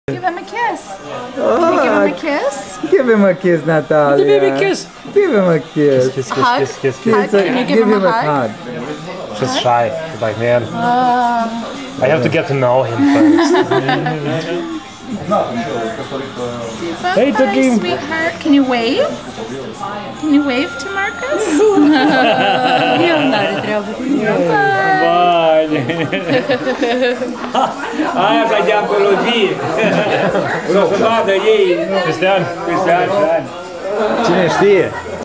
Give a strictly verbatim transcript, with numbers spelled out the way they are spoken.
Give him a kiss. Oh, Can you give him a kiss? Give him a kiss, Natalia. Give him a kiss. Give him a kiss. Kiss, A kiss, hug? kiss, kiss, Hug? kiss. Can you give, him, a hug? She's shy. She's like, man, Uh, I have to get to know him first. Hey, bye, Tokim. sweetheart. Can you wave? Can you wave to Marcus? Ah, kajam pologi. Să vadă ei. Cristian. Cristian. Cine știe?